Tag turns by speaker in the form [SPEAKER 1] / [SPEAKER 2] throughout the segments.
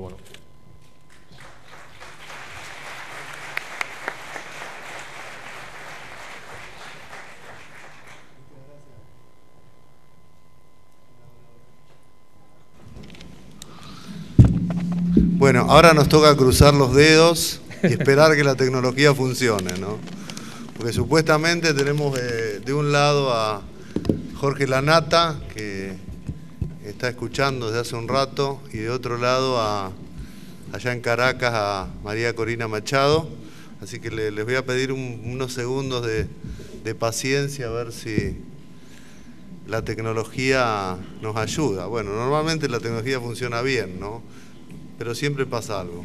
[SPEAKER 1] micrófono.
[SPEAKER 2] Bueno, ahora nos toca cruzar los dedos y esperar que la tecnología funcione, ¿no? Porque supuestamente tenemos de un lado a Jorge Lanata, que está escuchando desde hace un rato, y de otro lado allá en Caracas a María Corina Machado. Así que les voy a pedir unos segundos de paciencia a ver si la tecnología nos ayuda. Bueno, normalmente la tecnología funciona bien, ¿no? Pero siempre pasa algo.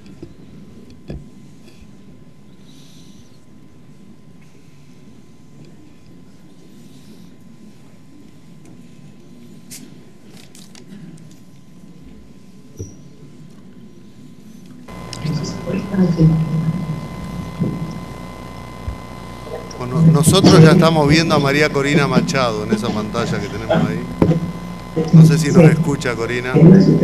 [SPEAKER 2] Bueno, nosotros ya estamos viendo a María Corina Machado en esa pantalla que tenemos ahí. No sé si nos escucha, Corina.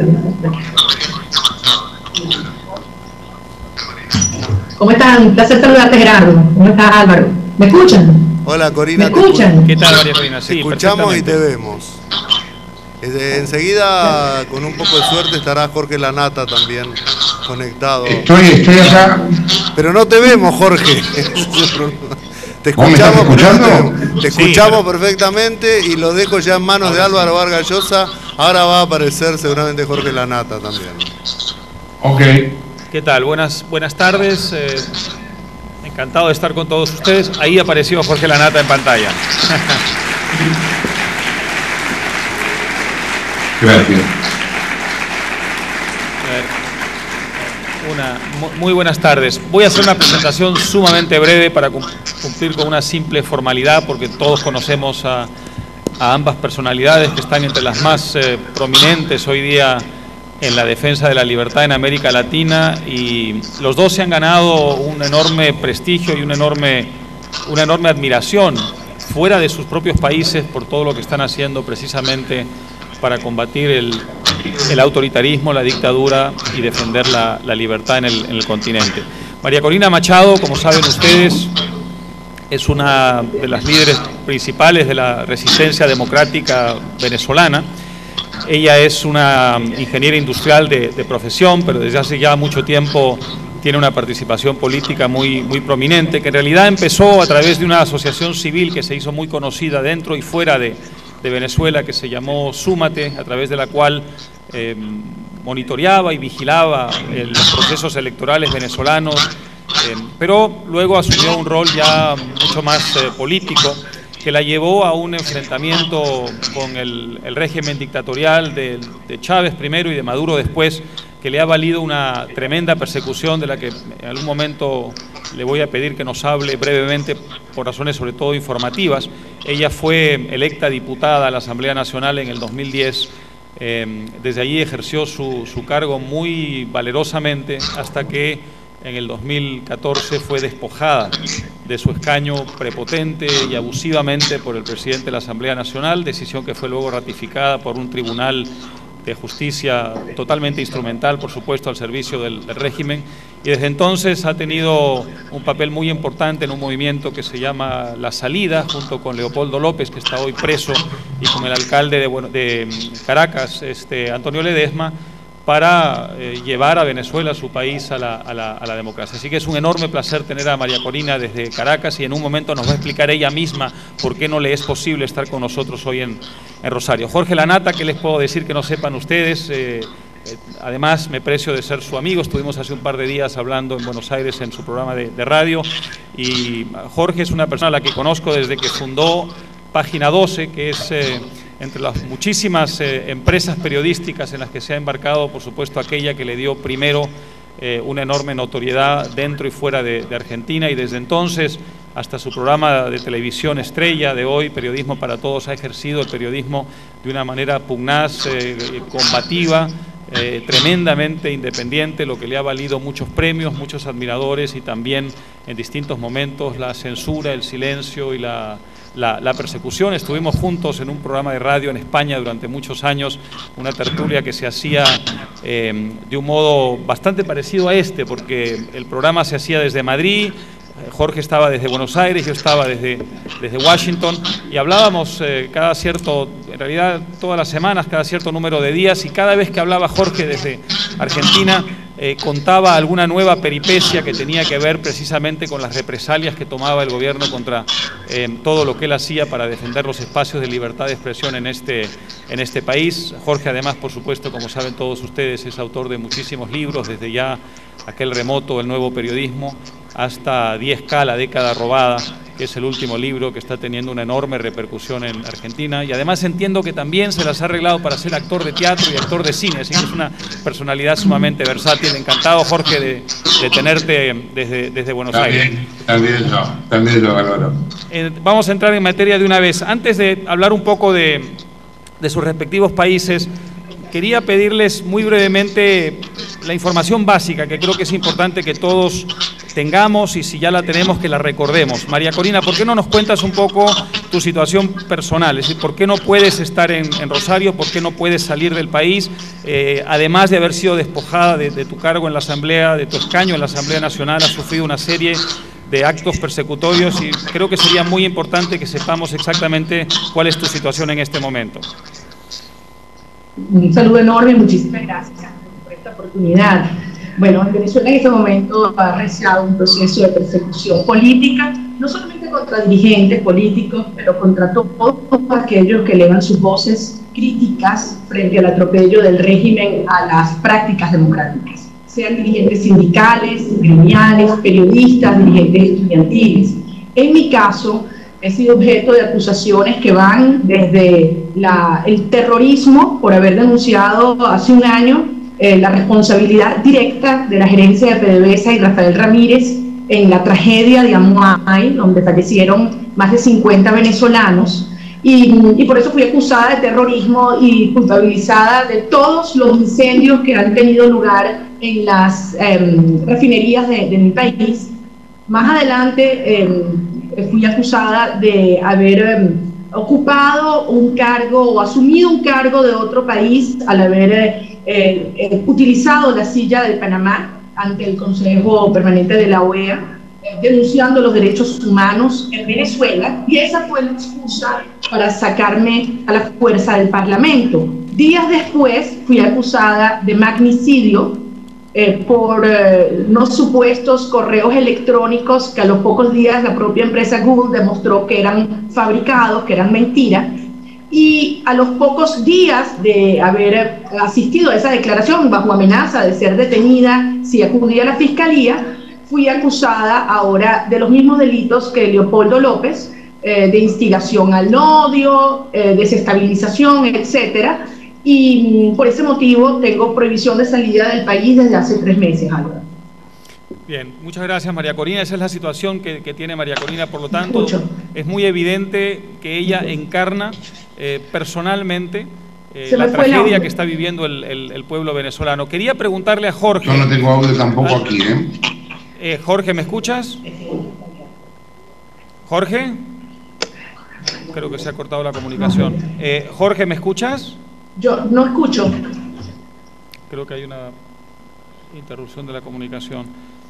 [SPEAKER 3] ¿Cómo están? Un placer saludarte, Gerardo. ¿Cómo estás, Álvaro? ¿Me escuchan?
[SPEAKER 2] Hola, Corina.
[SPEAKER 3] ¿Me escuchan?
[SPEAKER 1] ¿Qué tal, María Corina? Sí,
[SPEAKER 2] te escuchamos y te vemos. Enseguida, con un poco de suerte, estará Jorge Lanata también conectado.
[SPEAKER 4] Estoy acá.
[SPEAKER 2] Pero no te vemos, Jorge. Te escuchamos, te escuchamos perfectamente y lo dejo ya en manos de Álvaro Vargas Llosa. Ahora va a aparecer seguramente Jorge Lanata también.
[SPEAKER 4] Ok.
[SPEAKER 1] ¿Qué tal? Buenas tardes. Encantado de estar con todos ustedes. Ahí apareció Jorge Lanata en pantalla.
[SPEAKER 4] Gracias.
[SPEAKER 1] Muy buenas tardes. Voy a hacer una presentación sumamente breve para cumplir con una simple formalidad, porque todos conocemos a ambas personalidades que están entre las más prominentes hoy día en la defensa de la libertad en América Latina, y los dos se han ganado un enorme prestigio y una enorme admiración fuera de sus propios países por todo lo que están haciendo precisamente para combatir el autoritarismo, la dictadura y defender la libertad en el continente. María Corina Machado, como saben ustedes, es una de las líderes principales de la resistencia democrática venezolana. Ella es una ingeniera industrial de profesión, pero desde hace ya mucho tiempo tiene una participación política muy prominente, que en realidad empezó a través de una asociación civil que se hizo muy conocida dentro y fuera de Venezuela, que se llamó Súmate, a través de la cual monitoreaba y vigilaba los procesos electorales venezolanos, pero luego asumió un rol ya mucho más político, que la llevó a un enfrentamiento con el régimen dictatorial de Chávez primero y de Maduro después, que le ha valido una tremenda persecución, de la que en algún momento le voy a pedir que nos hable brevemente por razones sobre todo informativas. Ella fue electa diputada a la Asamblea Nacional en el 2010. Desde allí ejerció su cargo muy valerosamente hasta que en el 2014 fue despojada de su escaño prepotente y abusivamente por el presidente de la Asamblea Nacional, decisión que fue luego ratificada por un tribunal de justicia totalmente instrumental, por supuesto, al servicio del régimen, y desde entonces ha tenido un papel muy importante en un movimiento que se llama La Salida, junto con Leopoldo López, que está hoy preso, y con el alcalde de Caracas, Antonio Ledesma, para llevar a Venezuela, su país, a la democracia. Así que es un enorme placer tener a María Corina desde Caracas, y en un momento nos va a explicar ella misma por qué no le es posible estar con nosotros hoy en Rosario. Jorge Lanata, ¿qué les puedo decir que no sepan ustedes? Además, me precio de ser su amigo. Estuvimos hace un par de días hablando en Buenos Aires en su programa de radio, y Jorge es una persona a la que conozco desde que fundó Página 12, que es entre las muchísimas empresas periodísticas en las que se ha embarcado, por supuesto, aquella que le dio primero una enorme notoriedad dentro y fuera de Argentina, y desde entonces hasta su programa de televisión estrella de hoy, Periodismo para Todos, ha ejercido el periodismo de una manera pugnaz, combativa, tremendamente independiente, lo que le ha valido muchos premios, muchos admiradores, y también en distintos momentos la censura, el silencio y la persecución. Estuvimos juntos en un programa de radio en España durante muchos años, una tertulia que se hacía de un modo bastante parecido a este, porque el programa se hacía desde Madrid, Jorge estaba desde Buenos Aires, yo estaba desde Washington, y hablábamos cada cierto, en realidad todas las semanas, cada cierto número de días, y cada vez que hablaba Jorge desde Argentina, contaba alguna nueva peripecia que tenía que ver precisamente con las represalias que tomaba el gobierno contra todo lo que él hacía para defender los espacios de libertad de expresión en este país. Jorge, además, por supuesto, como saben todos ustedes, es autor de muchísimos libros, desde ya aquel remoto, El Nuevo Periodismo, hasta 10K, La Década Robada, que es el último libro que está teniendo una enorme repercusión en Argentina, y además entiendo que también se las ha arreglado para ser actor de teatro y actor de cine, así que es una personalidad sumamente versátil. Encantado, Jorge, de tenerte desde Buenos Aires.
[SPEAKER 4] También yo, Álvaro.
[SPEAKER 1] Vamos a entrar en materia de una vez. Antes de hablar un poco de sus respectivos países, quería pedirles muy brevemente la información básica, que creo que es importante que todos tengamos, y si ya la tenemos, que la recordemos. María Corina, ¿por qué no nos cuentas un poco tu situación personal? Es decir, ¿por qué no puedes estar en Rosario? ¿Por qué no puedes salir del país? Además de haber sido despojada de tu cargo en la Asamblea, de tu escaño en la Asamblea Nacional, has sufrido una serie de actos persecutorios, y creo que sería muy importante que sepamos exactamente cuál es tu situación en este momento.
[SPEAKER 3] Un saludo enorme, muchísimas gracias por esta oportunidad. Bueno, Venezuela en este momento ha realizado un proceso de persecución política, no solamente contra dirigentes políticos, pero contra todos aquellos que elevan sus voces críticas frente al atropello del régimen a las prácticas democráticas, sean dirigentes sindicales, gremiales, periodistas, dirigentes estudiantiles. En mi caso, he sido objeto de acusaciones que van desde el terrorismo por haber denunciado hace un año la responsabilidad directa de la gerencia de PDVSA y Rafael Ramírez en la tragedia de Amuay, donde fallecieron más de 50 venezolanos, y por eso fui acusada de terrorismo y culpabilizada de todos los incendios que han tenido lugar en las refinerías de mi país. Más adelante fui acusada de haber ocupado un cargo o asumido un cargo de otro país al haber utilizado la silla de Panamá ante el Consejo Permanente de la OEA, denunciando los derechos humanos en Venezuela, y esa fue la excusa para sacarme a la fuerza del Parlamento. Días después fui acusada de magnicidio por unos supuestos correos electrónicos que a los pocos días la propia empresa Google demostró que eran fabricados, que eran mentiras, y a los pocos días de haber asistido a esa declaración bajo amenaza de ser detenida si acudía a la fiscalía, fui acusada ahora de los mismos delitos que Leopoldo López, de instigación al odio, desestabilización, etcétera. Y por ese motivo tengo prohibición de salida del país desde hace 3 meses, Álvaro.
[SPEAKER 1] Bien, muchas gracias, María Corina. Esa es la situación que tiene María Corina, por lo tanto, es muy evidente que ella encarna personalmente la tragedia que está viviendo el pueblo venezolano. Quería preguntarle a Jorge...
[SPEAKER 4] Yo no tengo audio tampoco aquí,
[SPEAKER 1] Jorge, ¿me escuchas? ¿Jorge? Creo que se ha cortado la comunicación. Jorge, ¿me escuchas?
[SPEAKER 3] Yo no escucho.
[SPEAKER 1] Creo que hay una interrupción de la comunicación.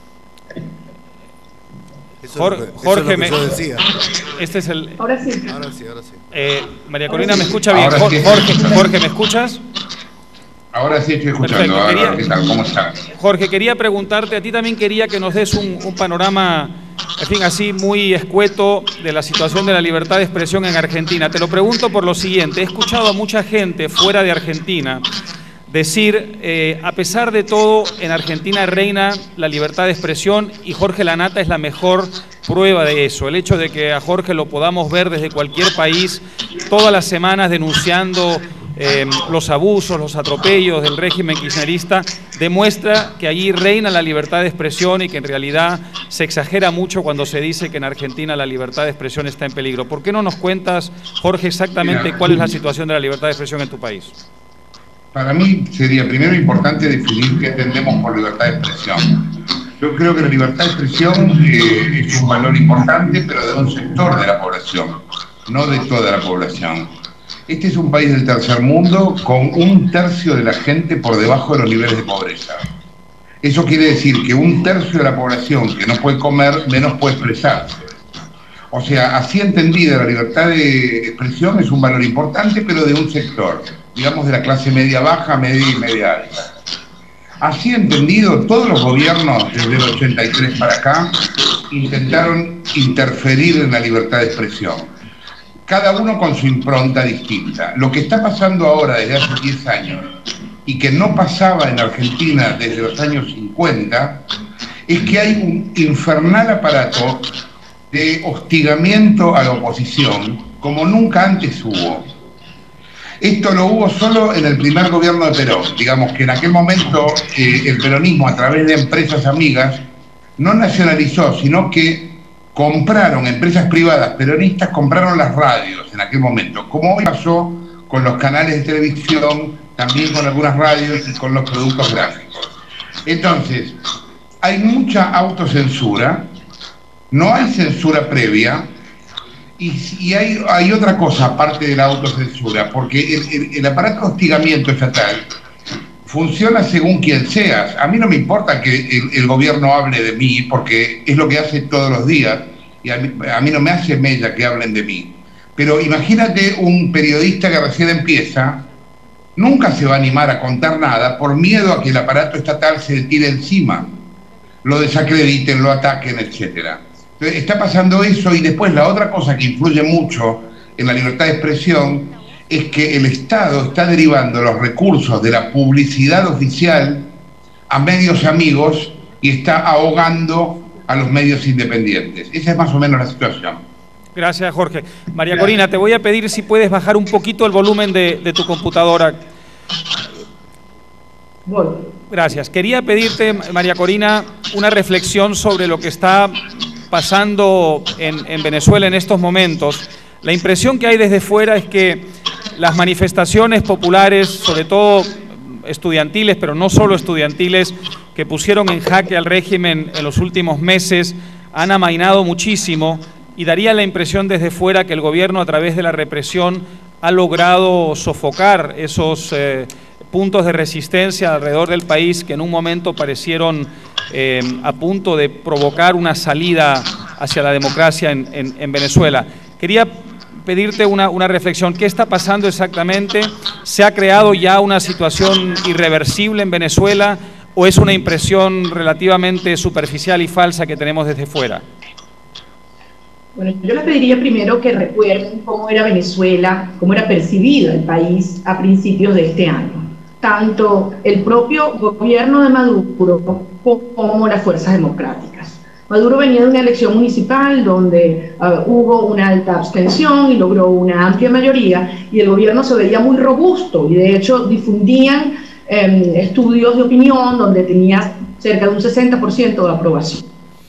[SPEAKER 1] Jorge,
[SPEAKER 2] yo decía.
[SPEAKER 1] Este es el...
[SPEAKER 3] Ahora sí.
[SPEAKER 2] Ahora sí, ahora sí.
[SPEAKER 1] María Corina, ¿me escucha bien?
[SPEAKER 4] Sí.
[SPEAKER 1] Jorge, ¿me escuchas?
[SPEAKER 4] Ahora sí estoy escuchando.
[SPEAKER 1] Perfecto.
[SPEAKER 4] ¿Qué tal? ¿Cómo está?
[SPEAKER 1] Jorge, quería preguntarte, a ti también quería que nos des un panorama, en fin, así muy escueto de la situación de la libertad de expresión en Argentina. Te lo pregunto por lo siguiente: he escuchado a mucha gente fuera de Argentina decir, a pesar de todo, en Argentina reina la libertad de expresión, y Jorge Lanata es la mejor prueba de eso. El hecho de que a Jorge lo podamos ver desde cualquier país todas las semanas denunciando los abusos, los atropellos del régimen kirchnerista, demuestra que allí reina la libertad de expresión y que en realidad se exagera mucho cuando se dice que en Argentina la libertad de expresión está en peligro. ¿Por qué no nos cuentas, Jorge, exactamente cuál es la situación de la libertad de expresión en tu país?
[SPEAKER 4] Para mí sería primero importante definir qué entendemos por libertad de expresión. Yo creo que la libertad de expresión es un valor importante, pero de un sector de la población, no de toda la población. Este es un país del tercer mundo con 1/3 de la gente por debajo de los niveles de pobreza. Eso quiere decir que 1/3 de la población que no puede comer, menos puede expresarse. O sea, así entendida, la libertad de expresión es un valor importante, pero de un sector, digamos de la clase media baja, media y media alta. Así entendido, todos los gobiernos desde el 83 para acá intentaron interferir en la libertad de expresión, cada uno con su impronta distinta. Lo que está pasando ahora desde hace 10 años y que no pasaba en Argentina desde los años 50 es que hay un infernal aparato de hostigamiento a la oposición como nunca antes hubo. Esto lo hubo solo en el primer gobierno de Perón. Digamos que en aquel momento el peronismo, a través de empresas amigas, no nacionalizó, sino que compraron, empresas privadas peronistas compraron las radios en aquel momento, como hoy pasó con los canales de televisión, también con algunas radios y con los productos gráficos. Entonces, hay mucha autocensura, no hay censura previa, y hay otra cosa aparte de la autocensura, porque el aparato de hostigamiento estatal funciona según quien seas. A mí no me importa que el gobierno hable de mí, porque es lo que hace todos los días, y a mí no me hace mella que hablen de mí. Pero imagínate un periodista que recién empieza, nunca se va a animar a contar nada por miedo a que el aparato estatal se le tire encima, lo desacrediten, lo ataquen, etcétera. Entonces, está pasando eso, y después la otra cosa que influye mucho en la libertad de expresión es que el Estado está derivando los recursos de la publicidad oficial a medios amigos y está ahogando a los medios independientes. Esa es más o menos la situación.
[SPEAKER 1] Gracias, Jorge. María Corina, te voy a pedir si puedes bajar un poquito el volumen de tu computadora.
[SPEAKER 3] Bueno.
[SPEAKER 1] Gracias. Quería pedirte, María Corina, una reflexión sobre lo que está pasando en Venezuela en estos momentos. La impresión que hay desde fuera es que las manifestaciones populares, sobre todo estudiantiles, pero no solo estudiantiles, que pusieron en jaque al régimen en los últimos meses, han amainado muchísimo, y daría la impresión desde fuera que el gobierno, a través de la represión, ha logrado sofocar esos puntos de resistencia alrededor del país que en un momento parecieron a punto de provocar una salida hacia la democracia en Venezuela. Quería pedirte una reflexión. ¿Qué está pasando exactamente? ¿Se ha creado ya una situación irreversible en Venezuela o es una impresión relativamente superficial y falsa que tenemos desde fuera?
[SPEAKER 3] Bueno, yo les pediría primero que recuerden cómo era Venezuela, cómo era percibido el país a principios de este año. Tanto el propio gobierno de Maduro como las fuerzas democráticas. Maduro venía de una elección municipal donde hubo una alta abstención y logró una amplia mayoría, y el gobierno se veía muy robusto, y de hecho difundían estudios de opinión donde tenía cerca de un 60% de aprobación.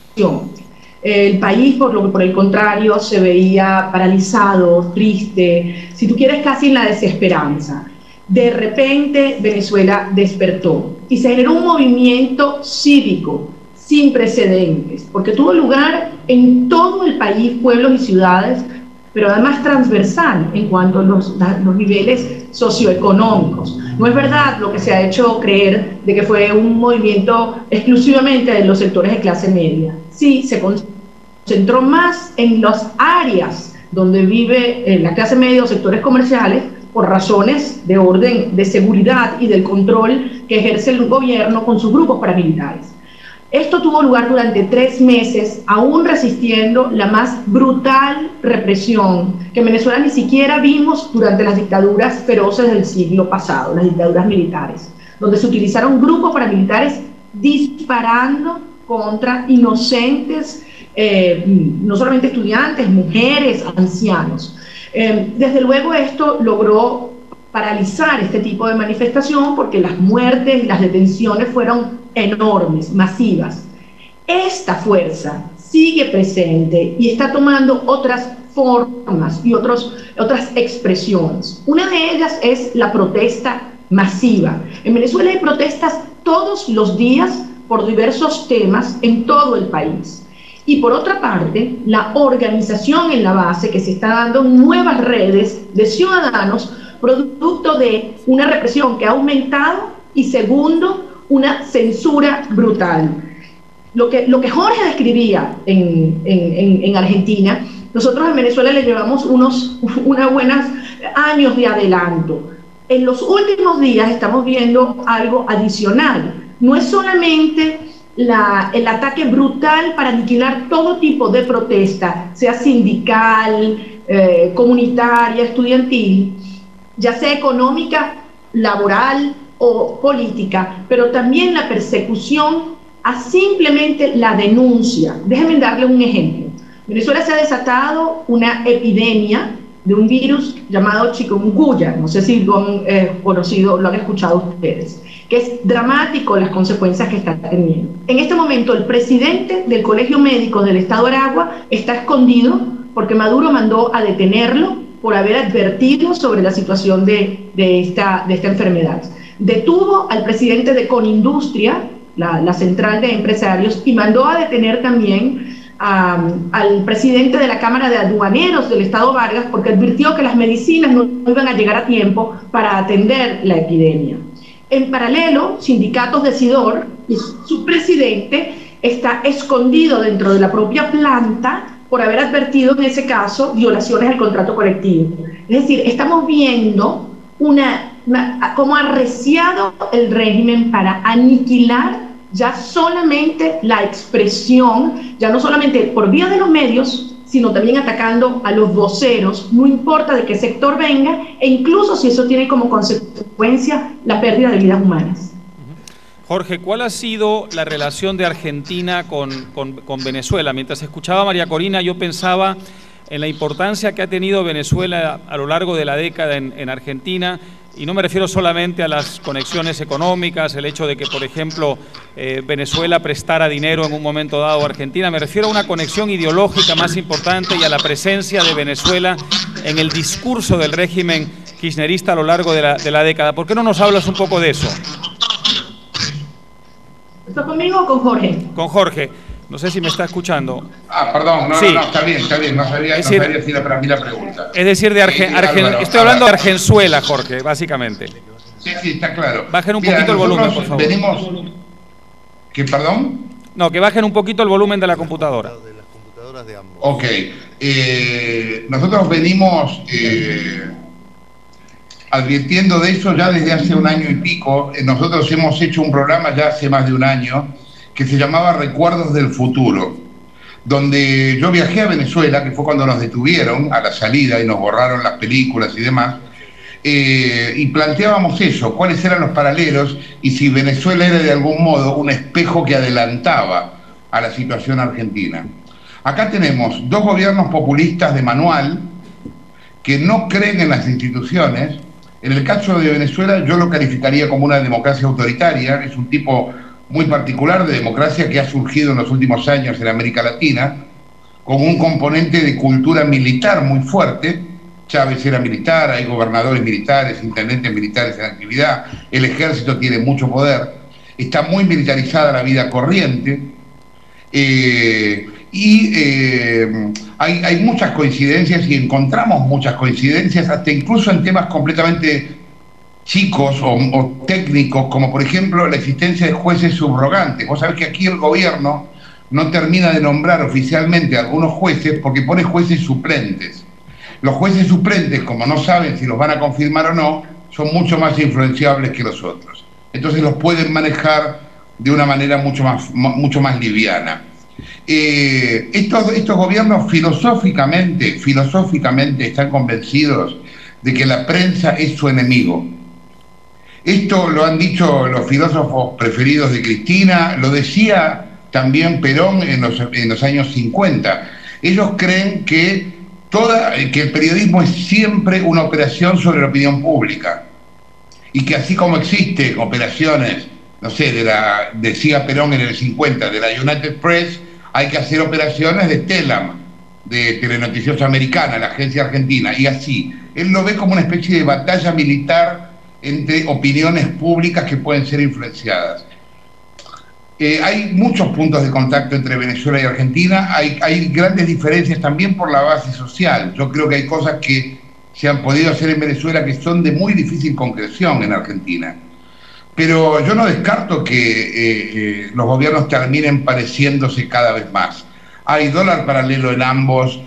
[SPEAKER 3] El país, por el contrario, se veía paralizado, triste, si tú quieres casi en la desesperanza. De repente Venezuela despertó y se generó un movimiento cívico sin precedentes, porque tuvo lugar en todo el país, pueblos y ciudades, pero además transversal en cuanto a los niveles socioeconómicos. No es verdad lo que se ha hecho creer de que fue un movimiento exclusivamente de los sectores de clase media. Sí, se concentró más en las áreas donde vive la clase media o sectores comerciales, por razones de orden de seguridad y del control que ejerce el gobierno con sus grupos paramilitares. Esto tuvo lugar durante 3 meses, aún resistiendo la más brutal represión que en Venezuela ni siquiera vimos durante las dictaduras feroces del siglo pasado, las dictaduras militares, donde se utilizaron grupos paramilitares disparando contra inocentes, no solamente estudiantes, mujeres, ancianos. Desde luego esto logró paralizar este tipo de manifestación porque las muertes y las detenciones fueron enormes, masivas. Esta fuerza sigue presente y está tomando otras formas y otras expresiones. Una de ellas es la protesta masiva. En Venezuela hay protestas todos los días por diversos temas en todo el país. y por otra parte, la organización en la base que se está dando nuevas redes de ciudadanos producto de una represión que ha aumentado y segundo, una censura brutal. Lo que Jorge describía en Argentina, nosotros en Venezuela le llevamos unos buenos años de adelanto. En los últimos días estamos viendo algo adicional. No es solamente el ataque brutal para aniquilar todo tipo de protesta, sea sindical, comunitaria, estudiantil, ya sea económica, laboral o política, pero también la persecución a simplemente la denuncia. Déjenme darle un ejemplo. En Venezuela se ha desatado una epidemia de un virus llamado chikungunya, no sé si lo han conocido, lo han escuchado ustedes, que es dramático las consecuencias que está teniendo. En este momento el presidente del Colegio Médico del Estado de Aragua está escondido porque Maduro mandó a detenerlo por haber advertido sobre la situación de esta enfermedad. Detuvo al presidente de Conindustria, la central de empresarios, y mandó a detener también al presidente de la Cámara de Aduaneros del Estado Vargas porque advirtió que las medicinas no iban a llegar a tiempo para atender la epidemia. En paralelo, sindicatos de Sidor y su presidente está escondido dentro de la propia planta por haber advertido en ese caso violaciones al contrato colectivo. Es decir, estamos viendo cómo ha arreciado el régimen para aniquilar ya solamente la expresión, ya no solamente por vía de los medios, sino también atacando a los voceros, no importa de qué sector venga, e incluso si eso tiene como consecuencia la pérdida de vidas humanas.
[SPEAKER 1] Jorge, ¿cuál ha sido la relación de Argentina con Venezuela? Mientras escuchaba a María Corina, yo pensaba en la importancia que ha tenido Venezuela a lo largo de la década en Argentina, y no me refiero solamente a las conexiones económicas, el hecho de que, por ejemplo, Venezuela prestara dinero en un momento dado a Argentina, me refiero a una conexión ideológica más importante y a la presencia de Venezuela en el discurso del régimen kirchnerista a lo largo de la década. ¿Por qué no nos hablas un poco de eso?
[SPEAKER 3] ¿Está conmigo o con Jorge?
[SPEAKER 1] Con Jorge. No sé si me está escuchando.
[SPEAKER 4] Perdón,
[SPEAKER 1] sí.
[SPEAKER 4] No, está bien, no sabía si era para mí la pregunta.
[SPEAKER 1] Es decir, estoy hablando de Argenzuela, Jorge, básicamente.
[SPEAKER 4] Sí, está claro.
[SPEAKER 1] Bajen un poquito el volumen, por favor.
[SPEAKER 4] ¿Qué, perdón?
[SPEAKER 1] No, que bajen un poquito el volumen de la computadora.
[SPEAKER 2] De las computadoras de ambos.
[SPEAKER 4] Ok. Nosotros venimos advirtiendo de eso ya desde hace un año y pico. Nosotros hemos hecho un programa ya hace más de un año que se llamaba Recuerdos del Futuro, donde yo viajé a Venezuela, que fue cuando nos detuvieron a la salida y nos borraron las películas y demás, y planteábamos eso, cuáles eran los paralelos y si Venezuela era de algún modo un espejo que adelantaba a la situación argentina. Acá tenemos dos gobiernos populistas de manual que no creen en las instituciones. En el caso de Venezuela yo lo calificaría como una democracia autoritaria, es un tipo muy particular de democracia que ha surgido en los últimos años en América Latina, con un componente de cultura militar muy fuerte. Chávez era militar, hay gobernadores militares, intendentes militares en actividad, el ejército tiene mucho poder, está muy militarizada la vida corriente, hay muchas coincidencias y encontramos muchas coincidencias, hasta incluso en temas completamente chicos o técnicos, como por ejemplo la existencia de jueces subrogantes. Vos sabés que aquí el gobierno no termina de nombrar oficialmente a algunos jueces porque pone jueces suplentes. Los jueces suplentes, como no saben si los van a confirmar o no, son mucho más influenciables que los otros. Entonces los pueden manejar de una manera mucho más liviana. Estos gobiernos filosóficamente están convencidos de que la prensa es su enemigo. Esto lo han dicho los filósofos preferidos de Cristina, lo decía también Perón en los años 50. Ellos creen que el periodismo es siempre una operación sobre la opinión pública y que así como existe operaciones, no sé, decía Perón en el 50, de la United Press, hay que hacer operaciones de Telam, de Telenoticiosa Americana, la agencia argentina, y así. Él lo ve como una especie de batalla militar entre opiniones públicas que pueden ser influenciadas. Hay muchos puntos de contacto entre Venezuela y Argentina, hay grandes diferencias también por la base social. Yo creo que hay cosas que se han podido hacer en Venezuela que son de muy difícil concreción en Argentina. Pero yo no descarto que los gobiernos terminen pareciéndose cada vez más. Hay dólar paralelo en ambos,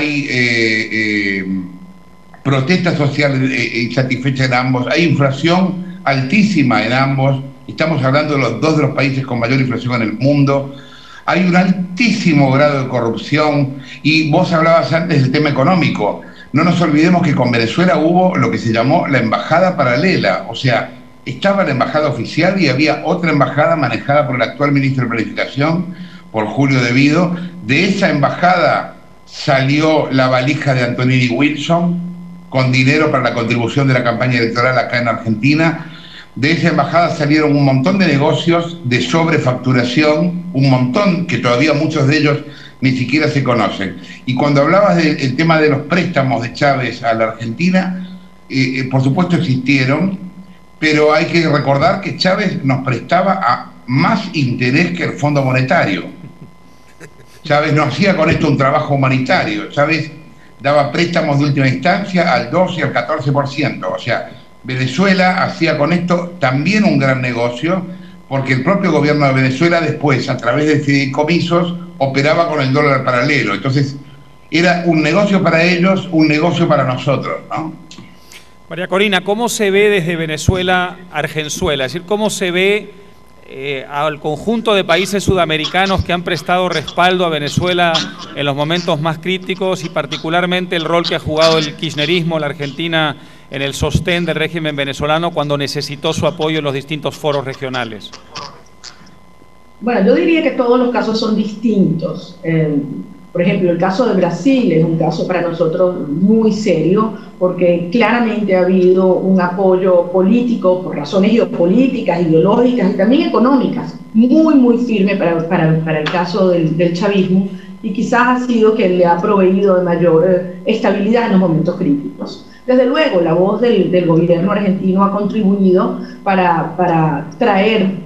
[SPEAKER 4] hay protestas sociales insatisfechas en ambos, hay inflación altísima en ambos. Estamos hablando de los dos de los países con mayor inflación en el mundo. Hay un altísimo grado de corrupción y vos hablabas antes del tema económico. No nos olvidemos que con Venezuela hubo lo que se llamó la embajada paralela, o sea, estaba la embajada oficial y había otra embajada manejada por el actual ministro de Planificación, por Julio De Vido. De esa embajada salió la valija de Antonini Wilson con dinero para la contribución de la campaña electoral acá en Argentina. De esa embajada salieron un montón de negocios de sobrefacturación, un montón que todavía muchos de ellos ni siquiera se conocen. Y cuando hablabas del tema de los préstamos de Chávez a la Argentina, por supuesto existieron, pero hay que recordar que Chávez nos prestaba a más interés que el Fondo Monetario. Chávez no hacía con esto un trabajo humanitario, Chávez daba préstamos de última instancia al 12 y al 14%, o sea, Venezuela hacía con esto también un gran negocio, porque el propio gobierno de Venezuela después, a través de fideicomisos, operaba con el dólar paralelo. Entonces, era un negocio para ellos, un negocio para nosotros, ¿no?
[SPEAKER 1] María Corina, ¿cómo se ve desde Venezuela Argenzuela? Es decir, ¿cómo se ve al conjunto de países sudamericanos que han prestado respaldo a Venezuela en los momentos más críticos y particularmente el rol que ha jugado el kirchnerismo, la Argentina, en el sostén del régimen venezolano cuando necesitó su apoyo en los distintos foros regionales?
[SPEAKER 3] Bueno, yo diría que todos los casos son distintos. Por ejemplo, el caso de Brasil es un caso para nosotros muy serio porque claramente ha habido un apoyo político por razones geopolíticas, ideológicas y también económicas muy firme para el caso del chavismo, y quizás ha sido que le ha proveído de mayor estabilidad en los momentos críticos. Desde luego, la voz del gobierno argentino ha contribuido para traer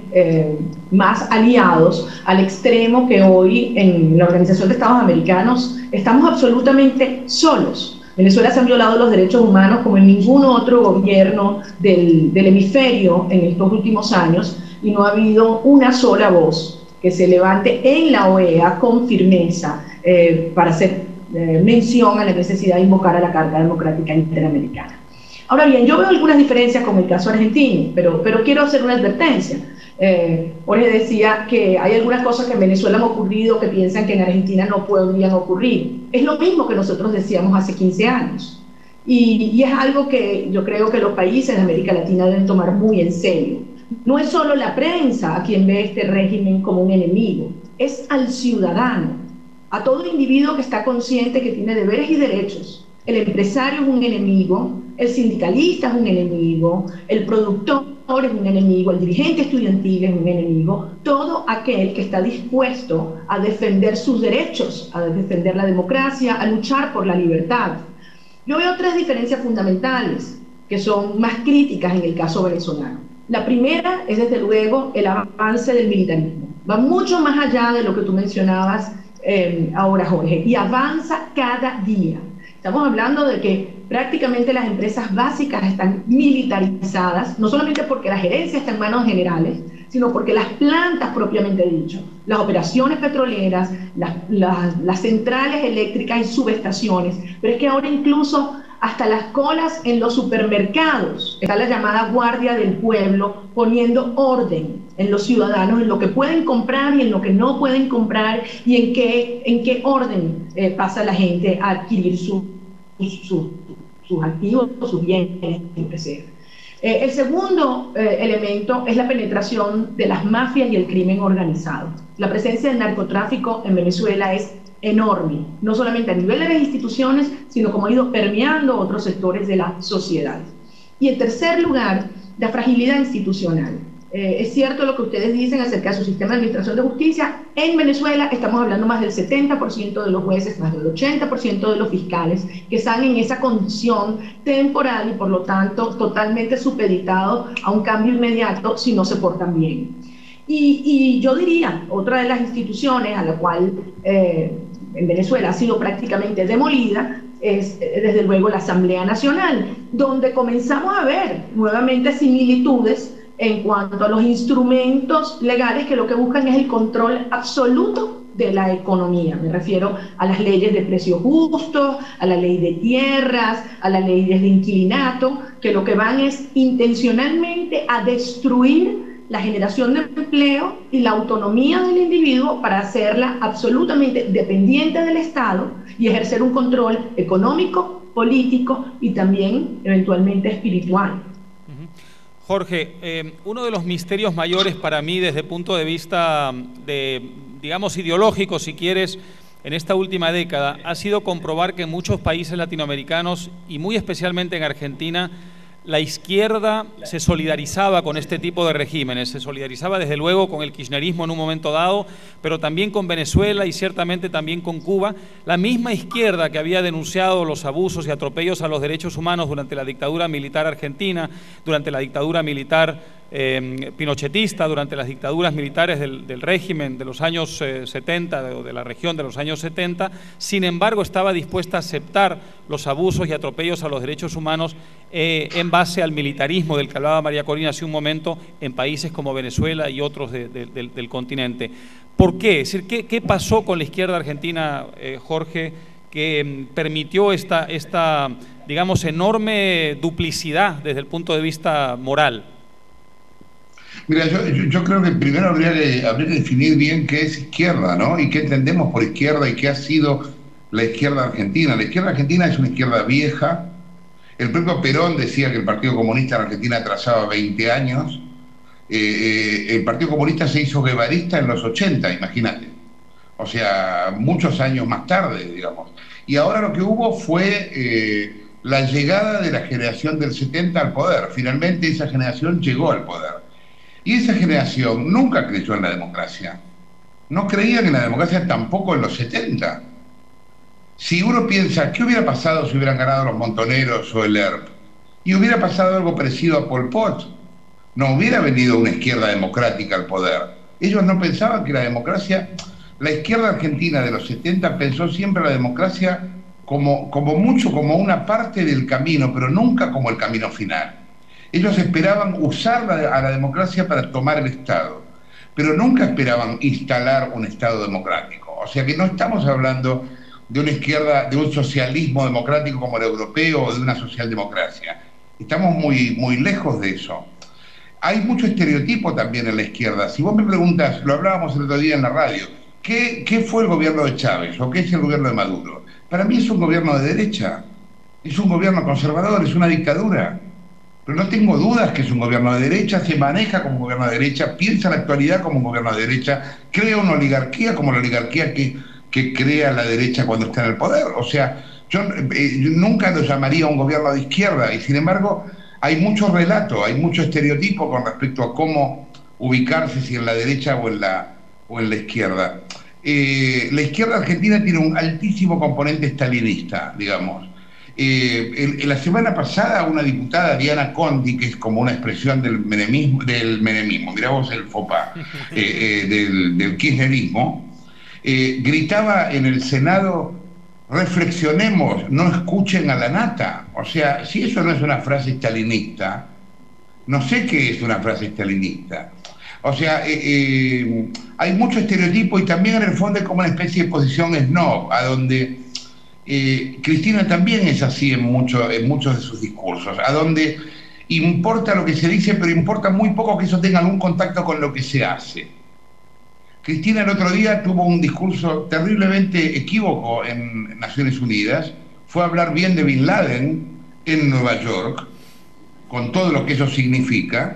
[SPEAKER 3] más aliados al extremo que hoy en la Organización de Estados Americanos estamos absolutamente solos. Venezuela se han violado los derechos humanos como en ningún otro gobierno del hemisferio en estos últimos años y no ha habido una sola voz que se levante en la OEA con firmeza para hacer mención a la necesidad de invocar a la Carta Democrática Interamericana. Ahora bien, yo veo algunas diferencias con el caso argentino, pero quiero hacer una advertencia. Jorge decía que hay algunas cosas que en Venezuela han ocurrido que piensan que en Argentina no podrían ocurrir. Es lo mismo que nosotros decíamos hace 15 años. Y es algo que yo creo que los países de América Latina deben tomar muy en serio. No es solo la prensa a quien ve este régimen como un enemigo, es al ciudadano, a todo individuo que está consciente que tiene deberes y derechos. El empresario es un enemigo, el sindicalista es un enemigo, el productor es un enemigo, el dirigente estudiantil es un enemigo, todo aquel que está dispuesto a defender sus derechos, a defender la democracia, a luchar por la libertad. Yo veo tres diferencias fundamentales que son más críticas en el caso venezolano. La primera es, desde luego, el avance del militarismo. Va mucho más allá de lo que tú mencionabas ahora, Jorge, y avanza cada día. Estamos hablando de que prácticamente las empresas básicas están militarizadas, no solamente porque la gerencia está en manos generales, sino porque las plantas propiamente dicho, las operaciones petroleras, las centrales eléctricas y subestaciones, pero es que ahora incluso hasta las colas en los supermercados, está la llamada Guardia del Pueblo poniendo orden en los ciudadanos, en lo que pueden comprar y en lo que no pueden comprar y en qué orden pasa la gente a adquirir sus activos, sus bienes, etc. El segundo elemento es la penetración de las mafias y el crimen organizado. La presencia del narcotráfico en Venezuela es enorme, no solamente a nivel de las instituciones, sino como ha ido permeando otros sectores de la sociedad. Y en tercer lugar, la fragilidad institucional. Es cierto lo que ustedes dicen acerca de su sistema de administración de justicia. En Venezuela estamos hablando más del 70% de los jueces, más del 80% de los fiscales que están en esa condición temporal y por lo tanto totalmente supeditados a un cambio inmediato si no se portan bien. Y yo diría, otra de las instituciones a la cual en Venezuela ha sido prácticamente demolida es desde luego la Asamblea Nacional, donde comenzamos a ver nuevamente similitudes en cuanto a los instrumentos legales que lo que buscan es el control absoluto de la economía. Me refiero a las leyes de precios justos, a la ley de tierras, a las leyes de inquilinato, que lo que van es intencionalmente a destruir la generación de empleo y la autonomía del individuo para hacerla absolutamente dependiente del Estado y ejercer un control económico, político y también eventualmente espiritual.
[SPEAKER 1] Jorge, uno de los misterios mayores para mí desde el punto de vista digamos, ideológico, si quieres, en esta última década, ha sido comprobar que en muchos países latinoamericanos y muy especialmente en Argentina, la izquierda se solidarizaba con este tipo de regímenes, se solidarizaba desde luego con el kirchnerismo en un momento dado, pero también con Venezuela y ciertamente también con Cuba. La misma izquierda que había denunciado los abusos y atropellos a los derechos humanos durante la dictadura militar argentina, durante la dictadura militar pinochetista, durante las dictaduras militares del régimen de los años 70 o de la región de los años 70, sin embargo estaba dispuesta a aceptar los abusos y atropellos a los derechos humanos en base al militarismo del que hablaba María Corina hace un momento en países como Venezuela y otros del continente. ¿Por qué? Es decir, ¿qué pasó con la izquierda argentina, Jorge, que permitió esta, digamos, enorme duplicidad desde el punto de vista moral?
[SPEAKER 4] Mira, yo creo que primero habría que definir bien qué es izquierda, ¿no? Y qué entendemos por izquierda y qué ha sido la izquierda argentina. La izquierda argentina es una izquierda vieja. El propio Perón decía que el Partido Comunista en Argentina atrasaba 20 años. El Partido Comunista se hizo guevarista en los 80, imagínate. O sea, muchos años más tarde, digamos. Y ahora lo que hubo fue la llegada de la generación del 70 al poder. Finalmente esa generación llegó al poder. Y esa generación nunca creyó en la democracia. No creía en la democracia tampoco en los 70. Si uno piensa, ¿qué hubiera pasado si hubieran ganado los Montoneros o el ERP? Y hubiera pasado algo parecido a Pol Pot. No hubiera venido una izquierda democrática al poder. Ellos no pensaban que la democracia... La izquierda argentina de los 70 pensó siempre la democracia como mucho como una parte del camino, pero nunca como el camino final. Ellos esperaban usar a la democracia para tomar el Estado, pero nunca esperaban instalar un Estado democrático. O sea que no estamos hablando de una izquierda, de un socialismo democrático como el europeo o de una socialdemocracia. Estamos muy lejos de eso. Hay mucho estereotipo también en la izquierda. Si vos me preguntas, lo hablábamos el otro día en la radio, ¿qué fue el gobierno de Chávez o qué es el gobierno de Maduro? Para mí es un gobierno de derecha, es un gobierno conservador, es una dictadura. Pero no tengo dudas que es un gobierno de derecha, se maneja como un gobierno de derecha, piensa la actualidad como un gobierno de derecha, crea una oligarquía como la oligarquía que crea la derecha cuando está en el poder. O sea, yo nunca lo llamaría un gobierno de izquierda y sin embargo hay mucho relato, hay mucho estereotipo con respecto a cómo ubicarse, si en la derecha o en la izquierda. La izquierda argentina tiene un altísimo componente stalinista, digamos. La semana pasada una diputada, Diana Conti, que es como una expresión del menemismo, mirá vos el fopa, del kirchnerismo, gritaba en el Senado: reflexionemos, no escuchen a la nata. O sea, si eso no es una frase stalinista, no sé qué es una frase stalinista. O sea, hay mucho estereotipo y también en el fondo es como una especie de posición snob, a donde Cristina también es así en muchos de sus discursos, a donde importa lo que se dice, pero importa muy poco que eso tenga algún contacto con lo que se hace. Cristina el otro día tuvo un discurso terriblemente equívoco en Naciones Unidas, fue a hablar bien de Bin Laden en Nueva York, con todo lo que eso significa,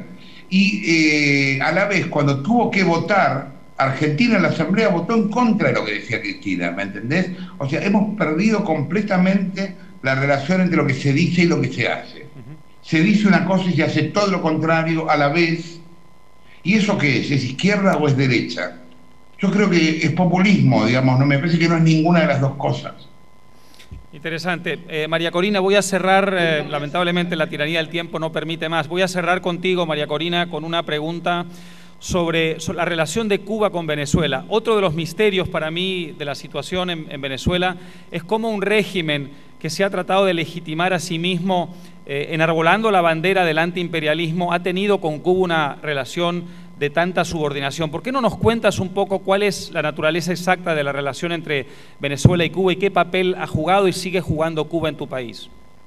[SPEAKER 4] y a la vez cuando tuvo que votar, Argentina en la Asamblea votó en contra de lo que decía Cristina, ¿me entendés? O sea, hemos perdido completamente la relación entre lo que se dice y lo que se hace. Se dice una cosa y se hace todo lo contrario a la vez. ¿Y eso qué es? ¿Es izquierda o es derecha? Yo creo que es populismo, digamos, no me parece que no es ninguna de las dos cosas.
[SPEAKER 1] Interesante. María Corina, voy a cerrar, lamentablemente la tiranía del tiempo no permite más, voy a cerrar contigo, María Corina, con una pregunta sobre la relación de Cuba con Venezuela. Otro de los misterios para mí de la situación en Venezuela es cómo un régimen que se ha tratado de legitimar a sí mismo, enarbolando la bandera del antiimperialismo, ha tenido con Cuba una relación de tanta subordinación. ¿Por qué no nos cuentas un poco cuál es la naturaleza exacta de la relación entre Venezuela y Cuba y qué papel ha jugado y sigue jugando Cuba en tu país?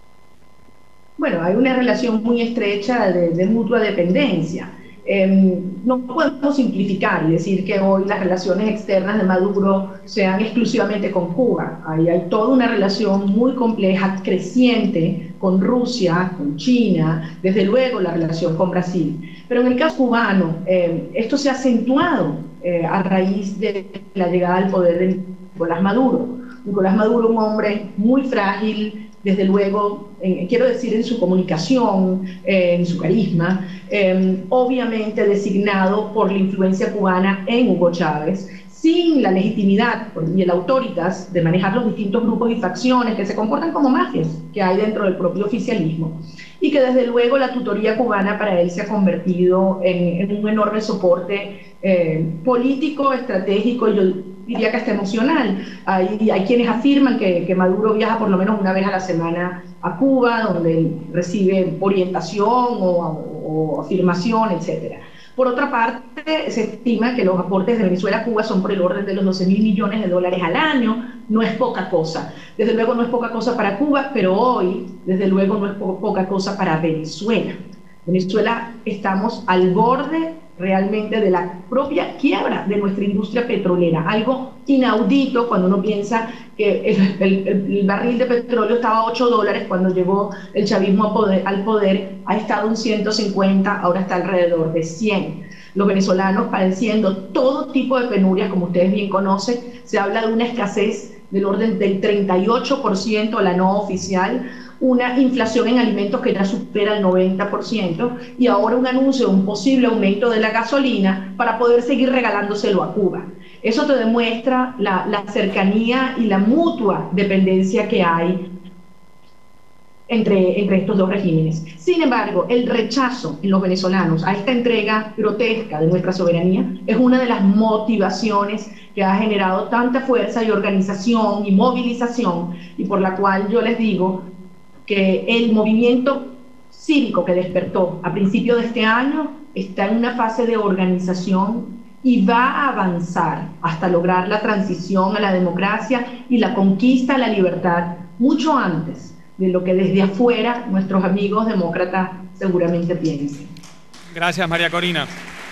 [SPEAKER 3] Bueno, hay una relación muy estrecha de mutua dependencia. No podemos simplificar y decir que hoy las relaciones externas de Maduro sean exclusivamente con Cuba. Ahí hay toda una relación muy compleja, creciente, con Rusia, con China, desde luego la relación con Brasil. Pero en el caso cubano, esto se ha acentuado a raíz de la llegada al poder de Nicolás Maduro. Nicolás Maduro, un hombre muy frágil, desde luego, quiero decir, en su comunicación, en su carisma, obviamente designado por la influencia cubana en Hugo Chávez, sin la legitimidad y el autoritas de manejar los distintos grupos y facciones que se comportan como mafias que hay dentro del propio oficialismo, y que desde luego la tutoría cubana para él se ha convertido en un enorme soporte político, estratégico, y yo diría que hasta emocional. Hay quienes afirman que Maduro viaja por lo menos una vez a la semana a Cuba, donde recibe orientación o afirmación, etc. Por otra parte, se estima que los aportes de Venezuela a Cuba son por el orden de los 12.000 millones de dólares al año. No es poca cosa. Desde luego no es poca cosa para Cuba, pero hoy, desde luego, no es poca cosa para Venezuela. Venezuela estamos al borde realmente de la propia quiebra de nuestra industria petrolera, algo inaudito cuando uno piensa que el barril de petróleo estaba a $8 cuando llegó el chavismo al poder, ha estado en 150, ahora está alrededor de 100. Los venezolanos padeciendo todo tipo de penurias, como ustedes bien conocen, se habla de una escasez del orden del 38%, la no oficial, una inflación en alimentos que ya supera el 90%, y ahora un anuncio de un posible aumento de la gasolina para poder seguir regalándoselo a Cuba. Eso te demuestra la cercanía y la mutua dependencia que hay entre estos dos regímenes. Sin embargo, el rechazo en los venezolanos a esta entrega grotesca de nuestra soberanía es una de las motivaciones que ha generado tanta fuerza y organización y movilización, y por la cual yo les digo que el movimiento cívico que despertó a principios de este año está en una fase de organización y va a avanzar hasta lograr la transición a la democracia y la conquista a la libertad mucho antes de lo que desde afuera nuestros amigos demócratas seguramente piensen.
[SPEAKER 1] Gracias, María Corina.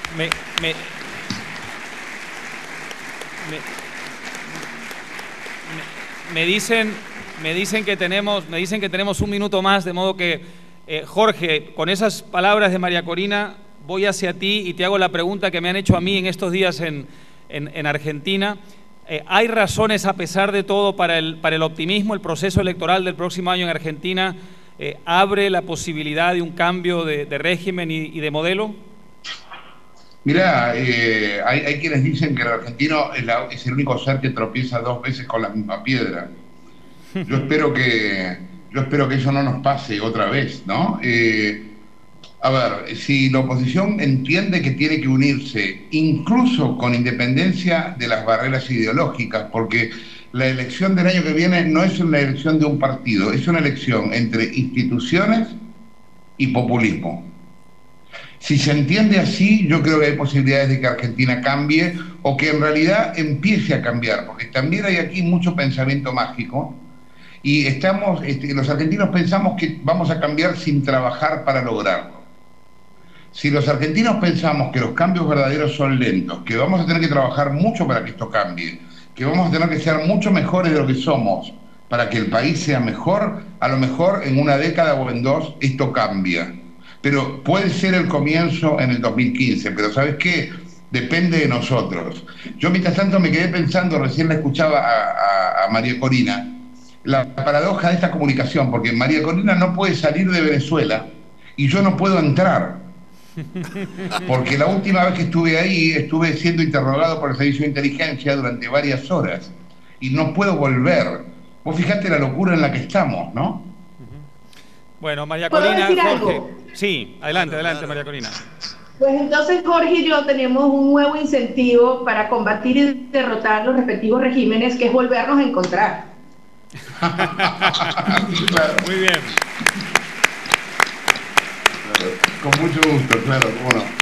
[SPEAKER 1] Me dicen que tenemos un minuto más, de modo que, Jorge, con esas palabras de María Corina, voy hacia ti y te hago la pregunta que me han hecho a mí en estos días en Argentina. ¿Hay razones, a pesar de todo, para el optimismo? ¿El proceso electoral del próximo año en Argentina abre la posibilidad de un cambio de régimen y de modelo?
[SPEAKER 4] Mirá, hay quienes dicen que el argentino es el único ser que tropieza 2 veces con la misma piedra. Yo espero que eso no nos pase otra vez, ¿no? A ver, si la oposición entiende que tiene que unirse, incluso con independencia de las barreras ideológicas, porque la elección del año que viene no es una elección de un partido, es una elección entre instituciones y populismo. Si se entiende así, yo creo que hay posibilidades de que Argentina cambie, o que en realidad empiece a cambiar, porque también hay aquí mucho pensamiento mágico, y los argentinos pensamos que vamos a cambiar sin trabajar para lograrlo. Si los argentinos pensamos que los cambios verdaderos son lentos, que vamos a tener que trabajar mucho para que esto cambie, que vamos a tener que ser mucho mejores de lo que somos para que el país sea mejor, a lo mejor en una década o en 2 esto cambia. Pero puede ser el comienzo en el 2015, pero ¿sabes qué? Depende de nosotros. Yo mientras tanto me quedé pensando, recién la escuchaba a María Corina, la paradoja de esta comunicación, porque María Corina no puede salir de Venezuela y yo no puedo entrar. Porque la última vez que estuve ahí, estuve siendo interrogado por el servicio de inteligencia durante varias horas y no puedo volver. Vos fijate la locura en la que estamos, ¿no?
[SPEAKER 1] Bueno, María
[SPEAKER 3] ¿Puedo
[SPEAKER 1] Corina,
[SPEAKER 3] decir
[SPEAKER 1] Jorge.
[SPEAKER 3] algo?
[SPEAKER 1] Sí, adelante, María Corina.
[SPEAKER 3] Pues entonces Jorge y yo tenemos un nuevo incentivo para combatir y derrotar los respectivos regímenes, que es volvernos a encontrar.
[SPEAKER 4] Claro.
[SPEAKER 1] Muy bien.
[SPEAKER 4] Claro. Con mucho gusto, claro, cómo no.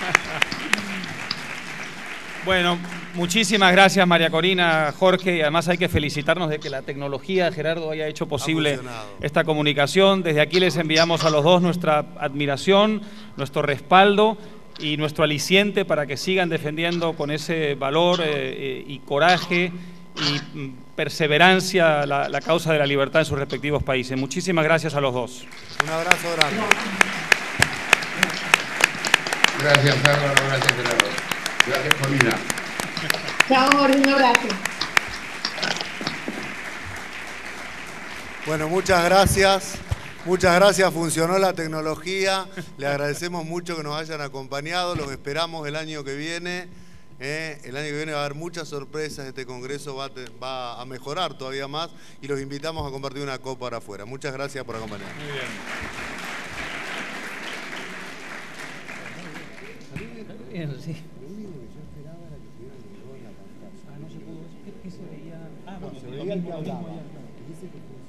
[SPEAKER 1] Bueno, muchísimas gracias María Corina, Jorge, y además hay que felicitarnos de que la tecnología, Gerardo, haya hecho posible esta comunicación. Desde aquí les enviamos a los dos nuestra admiración, nuestro respaldo y nuestro aliciente para que sigan defendiendo con ese valor y coraje y perseverancia la causa de la libertad en sus respectivos países. Muchísimas gracias a los dos.
[SPEAKER 2] Un abrazo grande.
[SPEAKER 4] Gracias, Álvaro, gracias, Gerardo. Gracias, Corina.
[SPEAKER 3] Chao, Jorge, un abrazo.
[SPEAKER 2] Bueno, muchas gracias. Muchas gracias, funcionó la tecnología. Le agradecemos mucho que nos hayan acompañado. Los esperamos el año que viene. El año que viene va a haber muchas sorpresas. Este congreso va a mejorar todavía más y los invitamos a compartir una copa ahora afuera. Muchas gracias por acompañarnos.
[SPEAKER 1] Muy bien. Bien, sí. Lo único que yo esperaba era que tuviera el en la pantalla. No se pudo. ¿Qué se veía? Bueno, se veía el que hablaba.